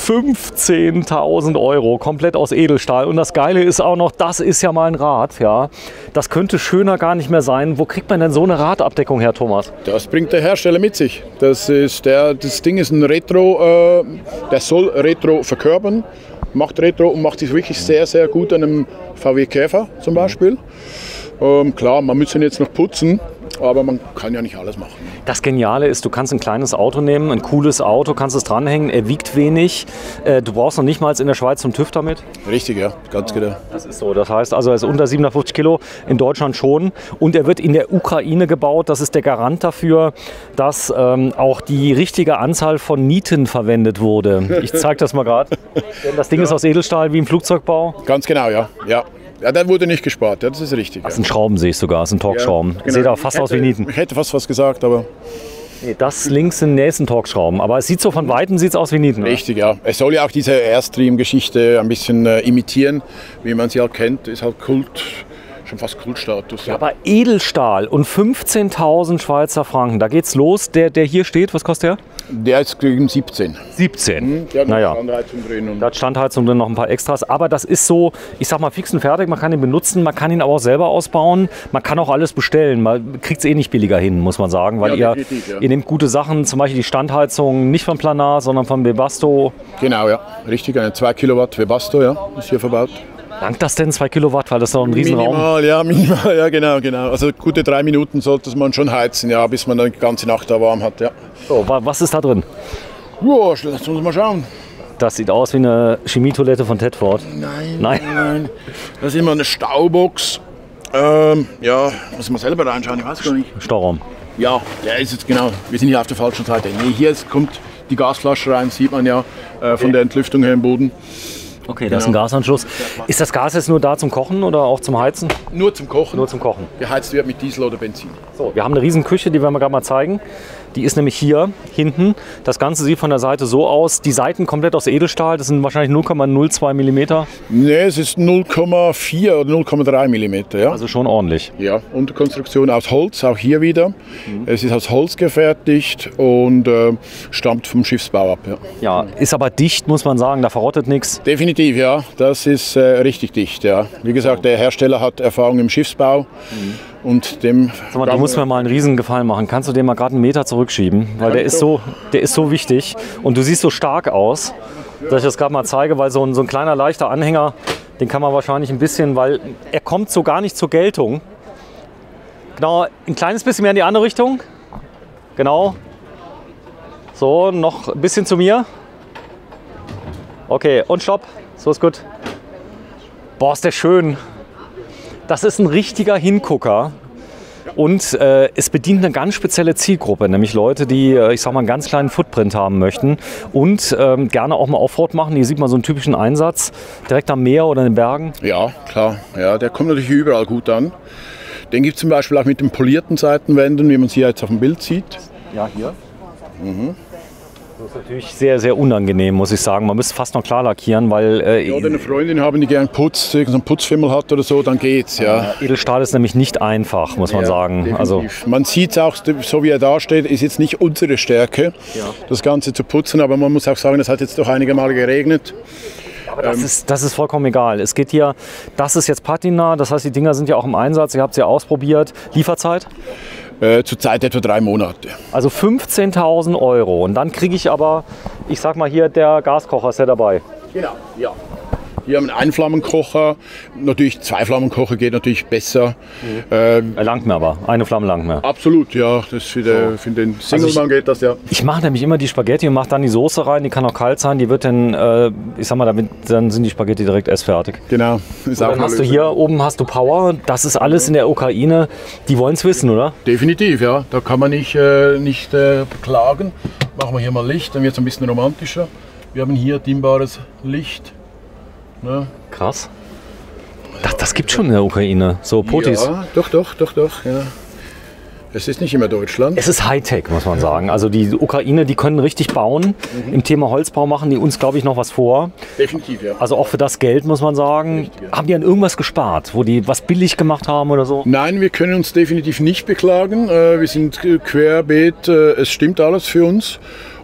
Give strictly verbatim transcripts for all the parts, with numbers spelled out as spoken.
fünfzehntausend Euro, komplett aus Edelstahl. Und das Geile ist auch noch, das ist ja mal ein Rad. Ja. Das könnte schöner gar nicht mehr sein. Wo kriegt man denn so eine Radabdeckung her, Thomas? Das bringt der Hersteller mit sich. Das, ist der, das Ding ist ein Retro, äh, der soll Retro verkörpern, macht Retro und macht sich wirklich sehr, sehr gut an einem V W Käfer zum Beispiel. Ähm, klar, man müsste ihn jetzt noch putzen, aber man kann ja nicht alles machen. Das Geniale ist, du kannst ein kleines Auto nehmen, ein cooles Auto, kannst es dranhängen, er wiegt wenig. Äh, du brauchst noch nicht mal in der Schweiz zum TÜV damit. Richtig, ja, ganz genau. Das ist so, das heißt also, er ist unter siebenhundertfünfzig Kilo, in Deutschland schon. Und er wird in der Ukraine gebaut, das ist der Garant dafür, dass ähm, auch die richtige Anzahl von Nieten verwendet wurde. Ich zeige das mal gerade. Das Ding ja. ist aus Edelstahl wie im Flugzeugbau. Ganz genau, ja. ja. Ja, der wurde nicht gespart, ja, das ist richtig. Das ist ja. ein Schrauben, sehe ich sogar, das ist ein Torx-Schrauben. Ja, genau. Sieht auch fast hätte, aus wie Nieten. Ich hätte fast was gesagt, aber... Nee, das links sind nächsten Torx-Schrauben, aber es sieht so von Weitem sieht's aus wie Nieten. Richtig, oder? Ja. Es soll ja auch diese Airstream-Geschichte ein bisschen äh, imitieren, wie man sie halt kennt, ist halt Kult, schon fast Kultstatus. Ja, aber Edelstahl und fünfzehntausend Schweizer Franken, da geht's los. Der, der hier steht, was kostet der? Der ist gegen siebzehn. siebzehn? Mhm, der hat naja. Standheizung drin. Und da hat Standheizung drin, noch ein paar Extras. Aber das ist so, ich sag mal, fix und fertig. Man kann ihn benutzen, man kann ihn aber auch selber ausbauen. Man kann auch alles bestellen. Man kriegt es eh nicht billiger hin, muss man sagen. Weil ja, ihr, ja. ihr nehmt gute Sachen, zum Beispiel die Standheizung nicht von Planar, sondern von Webasto. Genau, ja. Richtig, eine zwei Kilowatt Webasto, ja, ist hier verbaut. Langt das denn zwei Kilowatt, weil das ist doch ein Riesenraum? Minimal, ja, minimal, ja, genau, genau. Also gute drei Minuten sollte man schon heizen, ja, bis man dann die ganze Nacht da warm hat, ja. So, was ist da drin? Ja, lass uns mal schauen. Das sieht aus wie eine Chemietoilette von Tedford. Nein, nein, nein. Das ist immer eine Staubox. Ähm, ja, muss man selber reinschauen, ich weiß gar nicht. Stauraum. Ja, der ist jetzt genau. Wir sind hier auf der falschen Seite. Nee, hier ist, kommt die Gasflasche rein, sieht man ja äh, von okay. der Entlüftung her im Boden. Okay, das ist ein Gasanschluss. Ist das Gas jetzt nur da zum Kochen oder auch zum Heizen? Nur zum Kochen. Nur zum Kochen. Geheizt wird mit Diesel oder Benzin. So, wir haben eine riesen Küche, die werden wir gerade mal zeigen. Die ist nämlich hier hinten. Das Ganze sieht von der Seite so aus. Die Seiten komplett aus Edelstahl. Das sind wahrscheinlich null Komma null zwei Millimeter. Nee, es ist null Komma vier oder null Komma drei Millimeter. Ja. Also schon ordentlich. Ja, Unterkonstruktion aus Holz, auch hier wieder. Mhm. Es ist aus Holz gefertigt und äh, stammt vom Schiffsbau ab. Ja. ja, ist aber dicht, muss man sagen. Da verrottet nichts. Definitiv, ja. Das ist äh, richtig dicht. Ja. Wie gesagt, der Hersteller hat Erfahrung im Schiffsbau. Mhm. Und dem Sag mal, du musst mir mal einen riesen Gefallen machen. Kannst du den mal gerade einen Meter zurückschieben? Weil der ist, so, der ist so wichtig. Und du siehst so stark aus, dass ich das gerade mal zeige. Weil so ein, so ein kleiner, leichter Anhänger, den kann man wahrscheinlich ein bisschen, weil er kommt so gar nicht zur Geltung. Genau, ein kleines bisschen mehr in die andere Richtung. Genau. So, noch ein bisschen zu mir. Okay, und stopp. So ist gut. Boah, ist der schön. Das ist ein richtiger Hingucker und äh, es bedient eine ganz spezielle Zielgruppe, nämlich Leute, die, äh, ich sag mal, einen ganz kleinen Footprint haben möchten und ähm, gerne auch mal Offroad machen. Hier sieht man so einen typischen Einsatz, direkt am Meer oder in den Bergen. Ja, klar. Ja, der kommt natürlich überall gut an. Den gibt es zum Beispiel auch mit den polierten Seitenwänden, wie man sie jetzt auf dem Bild sieht. Ja, hier. Mhm. Das ist natürlich sehr, sehr unangenehm, muss ich sagen. Man müsste fast noch klar lackieren, weil... Äh, ja, oder eine Freundin haben, die gern Putz, so einen Putzfimmel hat oder so, dann geht's, ja. Äh, Edelstahl ist nämlich nicht einfach, muss man ja, sagen. Also man sieht es auch, so wie er da steht, ist jetzt nicht unsere Stärke, ja. das Ganze zu putzen, aber man muss auch sagen, es hat jetzt doch einige Male geregnet. Aber das, ähm, ist, das ist vollkommen egal. Es geht hier, das ist jetzt Patina, das heißt, die Dinger sind ja auch im Einsatz, ihr habt sie ja ausprobiert. Lieferzeit? Äh, zurzeit etwa drei Monate. Also fünfzehntausend Euro. Und dann kriege ich aber, ich sag mal hier, der Gaskocher ist ja dabei. Genau, ja. Hier haben wir einen Einflammenkocher. Natürlich zwei Flammenkocher geht natürlich besser. Mhm. Ähm, er langt mir aber. Eine Flamme langt mir. Absolut, ja. Das für, der, so. für den Singlemann also geht das ja. Ich mache nämlich immer die Spaghetti und mache dann die Soße rein. Die kann auch kalt sein. Die wird dann, äh, ich sag mal, damit, dann sind die Spaghetti direkt essfertig. Genau. Ist auch dann hast du hier oben hast du Power. Das ist alles in der Ukraine. Die wollen es wissen, oder? Definitiv, ja. Da kann man nicht, äh, nicht äh, klagen. Machen wir hier mal Licht, dann wird es ein bisschen romantischer. Wir haben hier dimmbares Licht. Ja. Krass. Das, das gibt schon in der Ukraine, so Potis. Ja, doch, doch, doch, doch. Ja. Es ist nicht immer Deutschland. Es ist Hightech, muss man sagen. Also die Ukraine, die können richtig bauen. Mhm. Im Thema Holzbau machen die uns, glaube ich, noch was vor. Definitiv, ja. Also auch für das Geld, muss man sagen. Richtig, ja. Haben die an irgendwas gespart, wo die was billig gemacht haben oder so? Nein, wir können uns definitiv nicht beklagen. Wir sind querbeet, es stimmt alles für uns.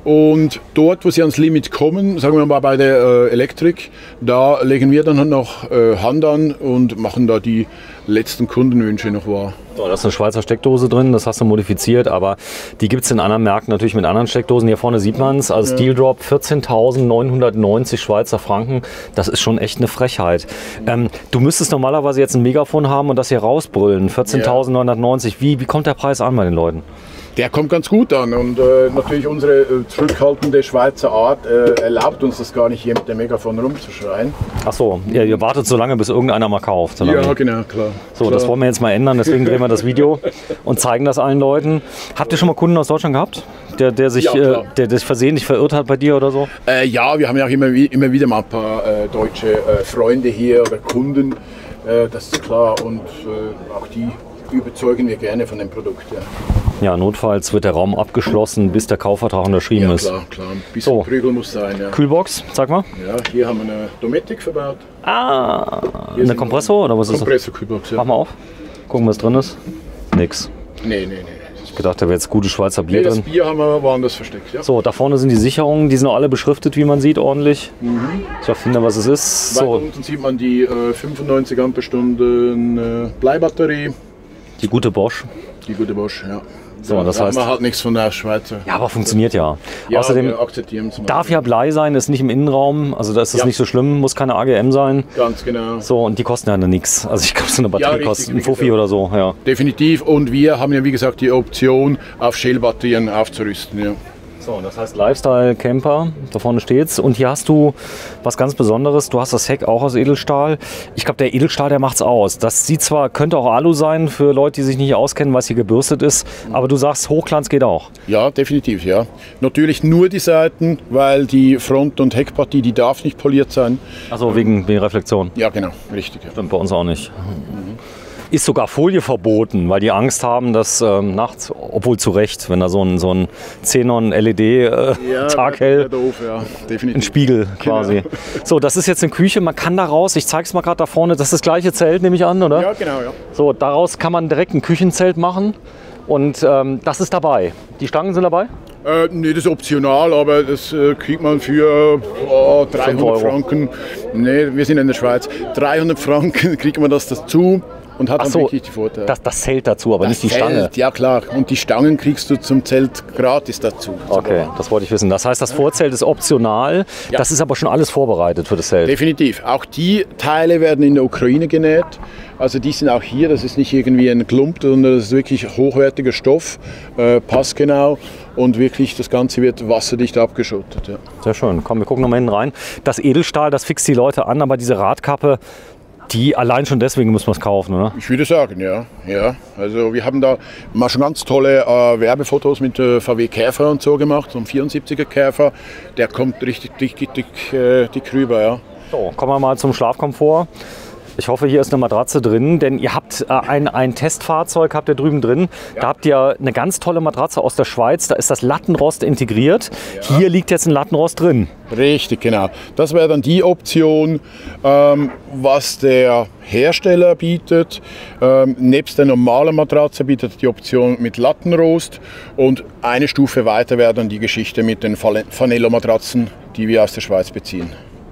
Und dort, wo sie ans Limit kommen, sagen wir mal bei der äh, Elektrik, da legen wir dann noch äh, Hand an und machen da die letzten Kundenwünsche noch wahr. So, da ist eine Schweizer Steckdose drin, das hast du modifiziert, aber die gibt es in anderen Märkten natürlich mit anderen Steckdosen. Hier vorne sieht man es, als ja. Steel Drop vierzehntausendneunhundertneunzig Schweizer Franken. Das ist schon echt eine Frechheit. Ähm, du müsstest normalerweise jetzt ein Megafon haben und das hier rausbrüllen. vierzehntausendneunhundertneunzig. Wie, wie kommt der Preis an bei den Leuten? Der kommt ganz gut an und äh, natürlich unsere äh, zurückhaltende Schweizer Art äh, erlaubt uns das gar nicht, hier mit dem Megafon rumzuschreien. Ach so, ja, ihr wartet so lange, bis irgendeiner mal kauft. Solange. Ja, genau, klar. So, klar. Das wollen wir jetzt mal ändern, deswegen drehen wir das Video und zeigen das allen Leuten. Habt ihr schon mal Kunden aus Deutschland gehabt, der, der, sich, ja, äh, der, der sich versehentlich verirrt hat bei dir oder so? Äh, ja, wir haben ja auch immer, immer wieder mal ein paar äh, deutsche äh, Freunde hier oder Kunden, äh, das ist klar, und äh, auch die überzeugen wir gerne von dem Produkt. Ja. Ja, notfalls wird der Raum abgeschlossen, bis der Kaufvertrag unterschrieben ja, ist. Klar, klar. Ein bisschen so. Prügel muss sein. Ja. Kühlbox, sag mal. Ja, hier haben wir eine Dometic verbaut. Ah, hier eine Kompressor oder was ist das? Kompressor-Kühlbox, ja. Mach mal auf. Gucken, was drin ist. Nix. Nee, nee, nee. Ich gedacht, da wäre jetzt gutes Schweizer Bier nee, drin. Das Bier haben wir woanders versteckt, ja. So, da vorne sind die Sicherungen, die sind auch alle beschriftet, wie man sieht, ordentlich. Mhm. Ich finde, was es ist. Weiter So. unten sieht man die äh, fünfundneunzig Ampere-Stunden äh, Bleibatterie. Die gute Bosch. Die gute Bosch, ja. So, ja, das da heißt, haben wir halt nichts von der Schweizer. Ja, aber funktioniert ja. Ja, Außerdem wir akzeptieren es. darf ja Blei sein, ist nicht im Innenraum, also da ist das ja. nicht so schlimm, muss keine A G M sein. Ganz genau. So, und die kosten ja nichts. Also ich glaube, so eine Batterie ja, kostet ein Fuffi oder so. Ja. Definitiv, und wir haben ja wie gesagt die Option, auf Shell-Batterien aufzurüsten. Ja. So, das heißt Lifestyle Camper, da vorne steht's. Und hier hast du was ganz Besonderes. Du hast das Heck auch aus Edelstahl. Ich glaube, der Edelstahl, der macht's aus. Das sieht zwar, könnte auch Alu sein für Leute, die sich nicht auskennen, weil es hier gebürstet ist. Aber du sagst, Hochglanz geht auch. Ja, definitiv, ja. Natürlich nur die Seiten, weil die Front- und Heckpartie, die darf nicht poliert sein. Also wegen, wegen Reflexion? Ja, genau, richtig. Ja. Stimmt bei uns auch nicht. Mhm. Ist sogar Folie verboten, weil die Angst haben, dass ähm, nachts, obwohl zu Recht, wenn da so ein, so ein Xenon-L E D äh, ja, taghell, doof, ja. Definitiv. ein Spiegel quasi. Genau. So, das ist jetzt eine Küche, man kann da raus, ich zeige es mal gerade da vorne, das ist das gleiche Zelt, nehme ich an, oder? Ja, genau, ja. So, daraus kann man direkt ein Küchenzelt machen und ähm, das ist dabei. Die Stangen sind dabei? Äh, nee, das ist optional, aber das äh, kriegt man für oh, dreihundert Franken. Nee, wir sind in der Schweiz. dreihundert Franken kriegt man das dazu. Und hat Ach dann so, wirklich die Vorteile. Das, das Zelt dazu, aber das nicht die Zelt, Stange. Ja klar, und die Stangen kriegst du zum Zelt gratis dazu. Okay, das wollte ich wissen. Das heißt, das Vorzelt ist optional, ja. Das ist aber schon alles vorbereitet für das Zelt. Definitiv. Auch die Teile werden in der Ukraine genäht. Also die sind auch hier, das ist nicht irgendwie ein Klump, sondern das ist wirklich hochwertiger Stoff, äh, passgenau, und wirklich das Ganze wird wasserdicht abgeschottet. Ja. Sehr schön. Komm, wir gucken noch mal hinten rein. Das Edelstahl, das fixt die Leute an, aber diese Radkappe, die allein schon deswegen muss man es kaufen, oder? Ich würde sagen, ja. ja. Also wir haben da mal schon ganz tolle äh, Werbefotos mit äh, V W Käfer und so gemacht, so ein vierundsiebziger Käfer, der kommt richtig dick, dick, dick, äh, dick rüber, ja. So, kommen wir mal zum Schlafkomfort. Ich hoffe, hier ist eine Matratze drin, denn ihr habt äh, ein, ein Testfahrzeug, habt ihr drüben drin. Ja. Da habt ihr eine ganz tolle Matratze aus der Schweiz, da ist das Lattenrost integriert. Ja. Hier liegt jetzt ein Lattenrost drin. Richtig, genau. Das wäre dann die Option, ähm, was der Hersteller bietet. Ähm, nebst der normalen Matratze bietet die Option mit Lattenrost, und eine Stufe weiter wäre dann die Geschichte mit den Fanello-Matratzen, die wir aus der Schweiz beziehen.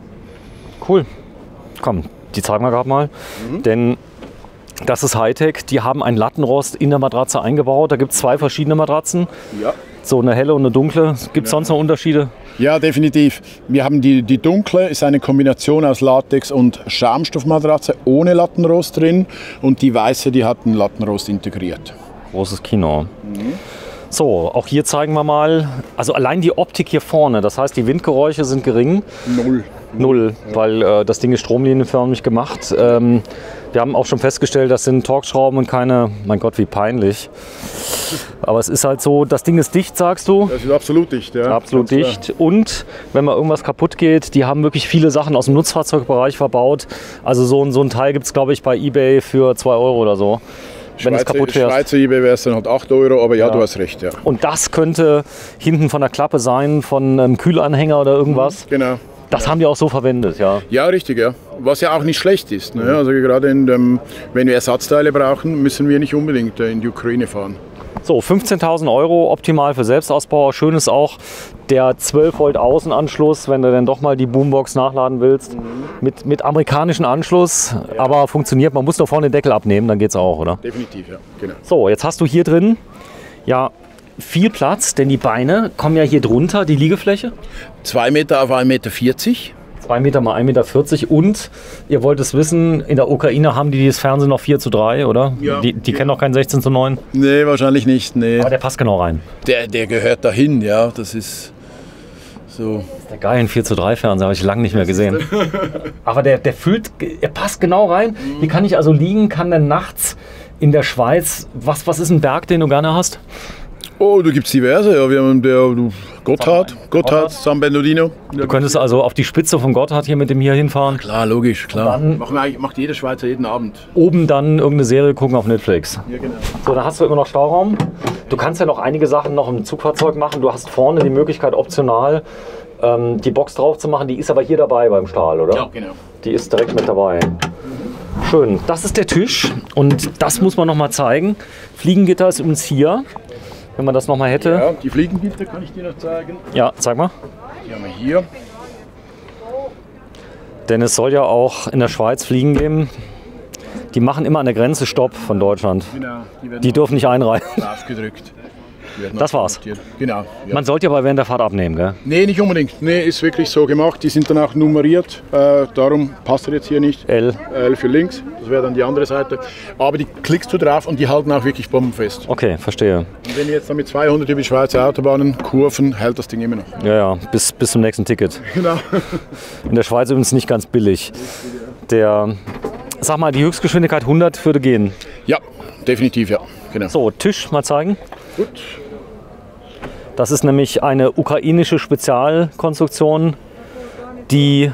Cool. Komm. Die zeigen wir gerade mal, mhm. denn das ist Hightech. Die haben ein Lattenrost in der Matratze eingebaut. Da gibt es zwei verschiedene Matratzen. Ja. So eine helle und eine dunkle. Gibt es ja. sonst noch Unterschiede? Ja, definitiv. Wir haben die, die dunkle, ist eine Kombination aus Latex- und Schaumstoffmatratze ohne Lattenrost drin. Und die weiße, die hat einen Lattenrost integriert. Großes Kino. Mhm. So, auch hier zeigen wir mal, also allein die Optik hier vorne, das heißt, die Windgeräusche sind gering. Null. Null, weil äh, das Ding ist stromlinienförmig gemacht. Ähm, wir haben auch schon festgestellt, das sind Torx-Schrauben und keine, mein Gott, wie peinlich. Aber es ist halt so, das Ding ist dicht, sagst du? Das ist absolut dicht, ja. Absolut dicht. Klar. Und wenn mal irgendwas kaputt geht, die haben wirklich viele Sachen aus dem Nutzfahrzeugbereich verbaut. Also so, so ein Teil gibt es, glaube ich, bei eBay für zwei Euro oder so. Wenn es kaputt wäre. Schweizer eBay wäre es dann halt acht Euro, aber ja, ja, du hast recht. Ja. Und das könnte hinten von der Klappe sein, von einem Kühlanhänger oder irgendwas. Genau. Das ja. haben die auch so verwendet, ja. Ja, richtig, ja. Was ja auch nicht schlecht ist. Ne? Also gerade in dem, wenn wir Ersatzteile brauchen, müssen wir nicht unbedingt in die Ukraine fahren. So, fünfzehntausend Euro optimal für Selbstausbauer. Schön ist auch der zwölf Volt Außenanschluss, wenn du dann doch mal die Boombox nachladen willst. Mhm. Mit, mit amerikanischem Anschluss, ja. Aber funktioniert. Man muss nur vorne den Deckel abnehmen, dann geht's auch, oder? Definitiv, ja. Genau. So, jetzt hast du hier drin ja viel Platz, denn die Beine kommen ja hier drunter, die Liegefläche. zwei Meter auf ein Meter vierzig. zwei Meter mal ein Meter vierzig und ihr wollt es wissen, in der Ukraine haben die das Fernsehen noch vier zu drei, oder? Ja. Die, die ja. kennen noch kein sechzehn zu neun? Nee, wahrscheinlich nicht, nee. Aber der passt genau rein. Der, der gehört dahin, ja, das ist so. Das ist der geil, ein vier zu drei Fernseher, habe ich lange nicht mehr gesehen. Aber der, der füllt, er passt genau rein. Mhm. Hier kann ich also liegen, kann dann nachts in der Schweiz, was, was ist ein Berg, den du gerne hast? Oh, da gibt es diverse. Ja, wir haben der Gotthard, Gotthard, San Bernardino. Du könntest also auf die Spitze vom Gotthard hier mit dem hier hinfahren. Klar, logisch, klar. Dann Machen wir, macht jeder Schweizer jeden Abend. Oben dann irgendeine Serie gucken auf Netflix. Ja, genau. So, dann hast du immer noch Stauraum. Du kannst ja noch einige Sachen noch im Zugfahrzeug machen. Du hast vorne die Möglichkeit, optional ähm, die Box drauf zu machen. Die ist aber hier dabei beim Stahl, oder? Ja, genau. Die ist direkt mit dabei. Schön. Das ist der Tisch und das muss man noch mal zeigen. Fliegengitter ist übrigens hier. Wenn man das noch mal hätte. Ja, die Fliegengitter kann ich dir noch zeigen. Ja, zeig mal. Die haben wir hier. Denn es soll ja auch in der Schweiz Fliegen geben. Die machen immer an der Grenze Stopp von Deutschland. Genau. Die, die dürfen nicht einreisen. Aufgedrückt. Das war's. Genau. Ja. Man sollte aber während der Fahrt abnehmen, gell? Nee, nicht unbedingt. Nee, ist wirklich so gemacht. Die sind dann auch nummeriert. Äh, darum passt er jetzt hier nicht. L. L für links. Das wäre dann die andere Seite. Aber die klickst du drauf und die halten auch wirklich bombenfest. Okay, verstehe. Und wenn ihr jetzt dann mit zweihundert über die Schweizer Autobahnen kurven, hält das Ding immer noch. Ja, ja, bis, bis zum nächsten Ticket. Genau. In der Schweiz übrigens nicht ganz billig. Der, sag mal, die Höchstgeschwindigkeit hundert würde gehen. Ja, definitiv, ja. Genau. So, Tisch mal zeigen. Gut. Das ist nämlich eine ukrainische Spezialkonstruktion, die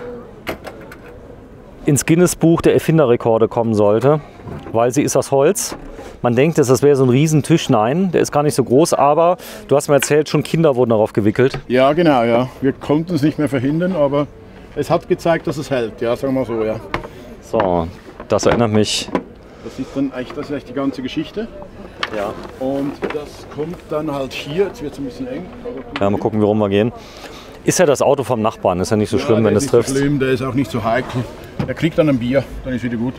ins Guinness-Buch der Erfinderrekorde kommen sollte, weil sie ist aus Holz. Man denkt, das wäre so ein Riesentisch. Nein, der ist gar nicht so groß, aber du hast mir erzählt, schon Kinder wurden darauf gewickelt. Ja, genau, ja. Wir konnten es nicht mehr verhindern, aber es hat gezeigt, dass es hält. Ja, sagen wir mal so, ja. So, das erinnert mich. Das ist dann echt, das ist echt die ganze Geschichte. Ja. Und das kommt dann halt hier, jetzt wird es ein bisschen eng. Ja, mal gucken, wie rum wir gehen. Ist ja das Auto vom Nachbarn, ist ja nicht so schlimm, ja, wenn es trifft. Nicht so schlimm, der ist auch nicht so heikel. Er kriegt dann ein Bier, dann ist wieder gut.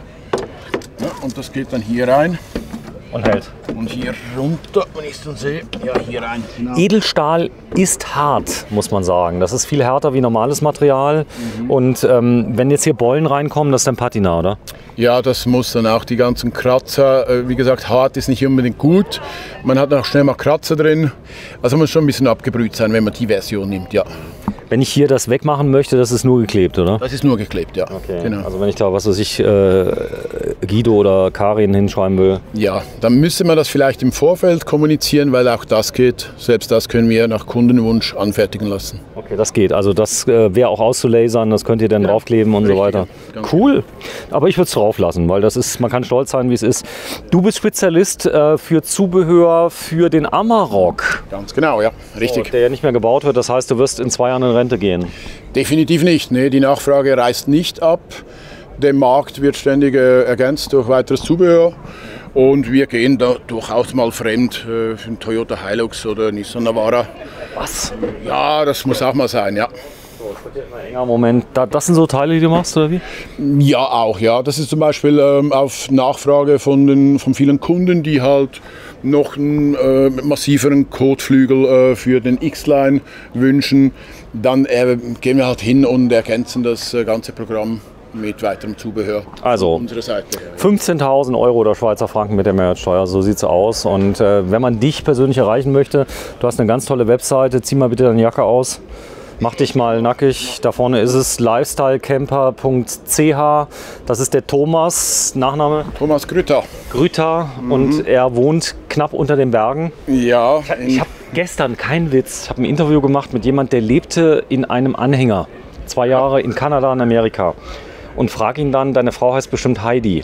Ja, und das geht dann hier rein. Und hält. Und hier runter, wenn ich es dann sehe, ja, hier rein. Genau. Edelstahl ist hart, muss man sagen. Das ist viel härter wie normales Material. Mhm. Und ähm, wenn jetzt hier Bollen reinkommen, das ist dann Patina, oder? Ja, das muss dann auch die ganzen Kratzer. Wie gesagt, hart ist nicht unbedingt gut. Man hat auch schnell mal Kratzer drin. Also muss schon ein bisschen abgebrüht sein, wenn man die Version nimmt, ja. Wenn ich hier das wegmachen möchte, das ist nur geklebt, oder? Das ist nur geklebt, ja. Okay. Genau. Also wenn ich da, was weiß ich, äh, Guido oder Karin hinschreiben will. Ja, dann müsste man das vielleicht im Vorfeld kommunizieren, weil auch das geht. Selbst das können wir nach Kundenwunsch anfertigen lassen. Okay, das geht. Also das äh, wäre auch auszulasern, das könnt ihr dann ja draufkleben und Richtig, so weiter. Cool. Aber ich würde es drauf lassen, weil das ist, man kann stolz sein, wie es ist. Du bist Spezialist äh, für Zubehör für den Amarok. Ganz genau, ja. Richtig. So, der ja nicht mehr gebaut wird. Das heißt, du wirst in zwei Jahren in Rente gehen. Definitiv nicht. Nee, die Nachfrage reißt nicht ab. Der Markt wird ständig äh, ergänzt durch weiteres Zubehör. Und wir gehen da durchaus mal fremd äh, für einen Toyota Hilux oder Nissan Navara. Was? Ja, das muss auch mal sein, ja. So, es wird ja immer enger. Moment, das sind so Teile, die du machst, oder wie? Ja, auch, ja. Das ist zum Beispiel ähm, auf Nachfrage von, den, von vielen Kunden, die halt noch einen äh, massiveren Kotflügel äh, für den X-Line wünschen. Dann äh, gehen wir halt hin und ergänzen das äh, ganze Programm mit weiterem Zubehör also, von unserer Seite. fünfzehntausend Euro oder Schweizer Franken mit der Mehrwertsteuer, so sieht es aus. Und äh, wenn man dich persönlich erreichen möchte, du hast eine ganz tolle Webseite, zieh mal bitte deine Jacke aus. Mach dich mal nackig. Da vorne ist es lifestylecamper punkt c h. Das ist der Thomas, Nachname? Thomas Grütter. Grütter mhm. Und er wohnt knapp unter den Bergen. Ja. Ich, ich habe gestern, kein Witz, ich habe ein Interview gemacht mit jemandem, der lebte in einem Anhänger. Zwei Jahre in Kanada und Amerika. Und frag ihn dann, deine Frau heißt bestimmt Heidi.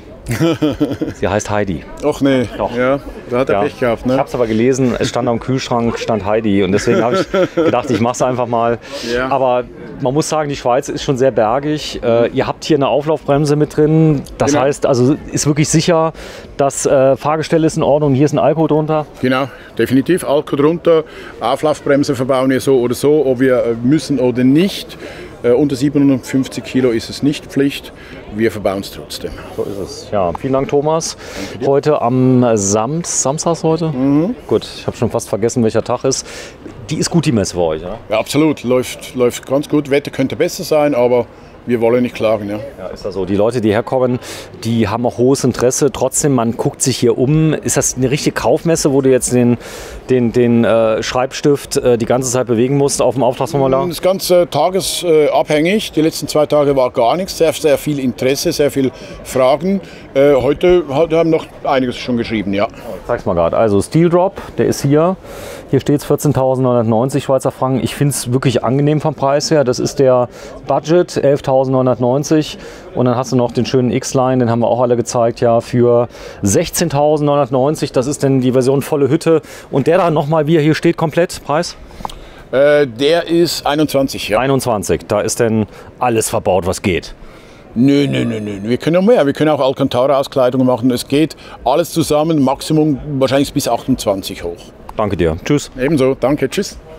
Sie heißt Heidi. Och nee, Doch. Ja, da hat er ja. Pech gehabt. Ne? Ich habe es aber gelesen, es stand am Kühlschrank, stand Heidi. Und deswegen habe ich gedacht, ich mache es einfach mal. Ja. Aber man muss sagen, die Schweiz ist schon sehr bergig. Äh, ihr habt hier eine Auflaufbremse mit drin. Das Genau. heißt, also ist wirklich sicher, das äh, Fahrgestell ist in Ordnung. Hier ist ein Alkohol drunter. Genau, definitiv. Alkohol drunter. Auflaufbremse verbauen wir so oder so, ob wir müssen oder nicht. Äh, unter siebenhundertfünfzig Kilo ist es nicht Pflicht. Wir verbauen es trotzdem. So ist es. Ja, vielen Dank, Thomas. Heute am Samt, Samstag heute? Mhm. Gut, ich habe schon fast vergessen, welcher Tag ist. Die ist gut, die Messe für euch, ja? Ja, absolut. Läuft, läuft ganz gut. Wetter könnte besser sein, aber wir wollen nicht klagen. Ja. Ja, ist das so. Die Leute, die herkommen, die haben auch hohes Interesse. Trotzdem, man guckt sich hier um. Ist das eine richtige Kaufmesse, wo du jetzt den, den, den äh, Schreibstift äh, die ganze Zeit bewegen musst auf dem Auftragsformular? Das Ganze tagesabhängig. Die letzten zwei Tage war gar nichts. Sehr, sehr viel Interesse, sehr viel Fragen. Äh, heute haben noch einiges schon geschrieben, ja. Ich zeig's mal gerade. Also Steel Drop, der ist hier. Hier steht es vierzehntausendneunhundertneunzig Schweizer Franken. Ich finde es wirklich angenehm vom Preis her. Das ist der Budget, elftausendneunhundertneunzig. Und dann hast du noch den schönen X-Line, den haben wir auch alle gezeigt, ja, für sechzehntausendneunhundertneunzig. Das ist dann die Version volle Hütte. Und der da nochmal, wie er hier steht, komplett, Preis? Äh, der ist einundzwanzig, ja. einundzwanzig, da ist denn alles verbaut, was geht. Nö, nö, nö, nö. Wir können noch mehr. Wir können auch Alcantara-Auskleidungen machen. Es geht alles zusammen, Maximum wahrscheinlich bis achtundzwanzig hoch. Danke dir. Tschüss. Ebenso. Danke. Tschüss.